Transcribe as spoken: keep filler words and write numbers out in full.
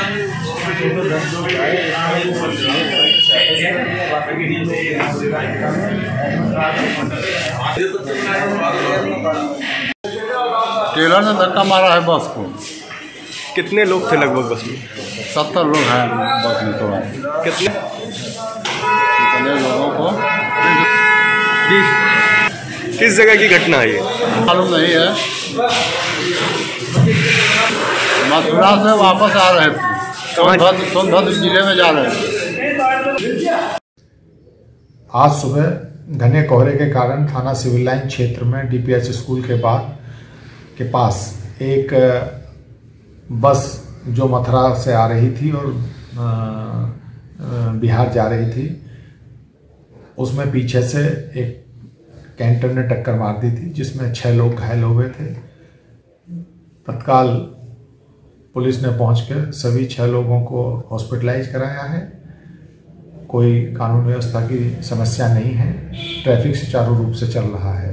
Trailer ने धक्का मारा है बस को। कितने लोग थे लगभग बस में? सत्तर लोग हैं बस में। तो कितने कितने लोगों को किस जगह की घटना है ये मालूम नहीं है। मथुरा से वापस आ रहे थे, सोनभद्र सोनभद्र जिले में जा रहे थे। आज सुबह घने कोहरे के कारण थाना सिविल लाइन क्षेत्र में डीपीएच स्कूल के बाद के पास एक बस जो मथुरा से आ रही थी और बिहार जा रही थी, उसमें पीछे से एक कैंटर ने टक्कर मार दी थी, जिसमें छह लोग घायल हो गए थे। तत्काल पुलिस ने पहुंचकर सभी छह लोगों को हॉस्पिटलाइज कराया है। कोई कानून व्यवस्था की समस्या नहीं है, ट्रैफिक सुचारू रूप से चल रहा है।